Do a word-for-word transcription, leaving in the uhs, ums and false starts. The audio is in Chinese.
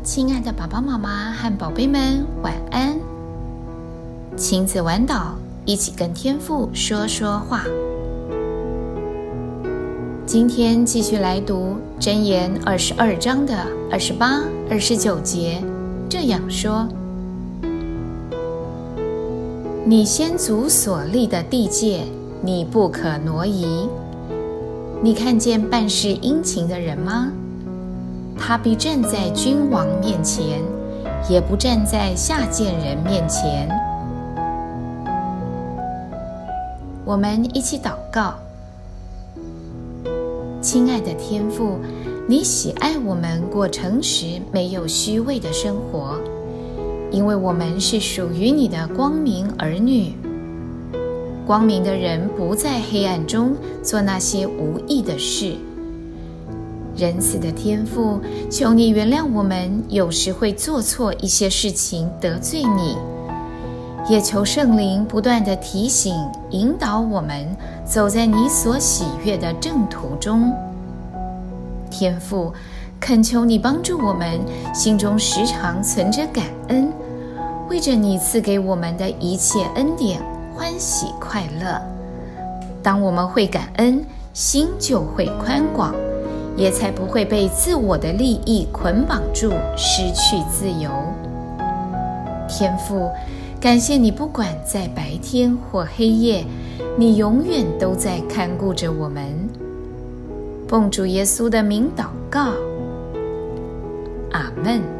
亲爱的爸爸妈妈和宝贝们，晚安。亲子晚岛，一起跟天父说说话。今天继续来读箴言二十二章的二十八、二十九节，这样说：你先祖所立的地界，你不可挪移。你看见办事殷勤的人吗？他必站在君王面前，也不站在下贱人面前。我们一起祷告。亲爱的天父，你喜爱我们过诚实没有虚伪的生活，因为我们是属于你的光明儿女。光明的人不在黑暗中做那些无益的事。仁慈的天父，求你原谅我们有时会做错一些事情得罪你，也求圣灵不断地提醒引导我们走在你所喜悦的正途中。天父，恳求你帮助我们心中时常存着感恩，为着你赐给我们的一切恩典欢喜快乐。当我们会感恩，心就会宽广，也才不会被自我的利益捆绑住，失去自由。天父，感谢你不管在白天或黑夜，你永远都在看顾着我们。奉主耶稣的名祷告，阿们。